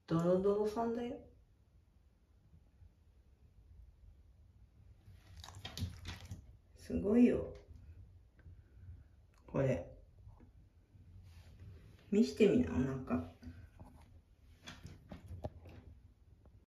ドロドロさんだよ。すごいよ。これ。見してみな、お腹。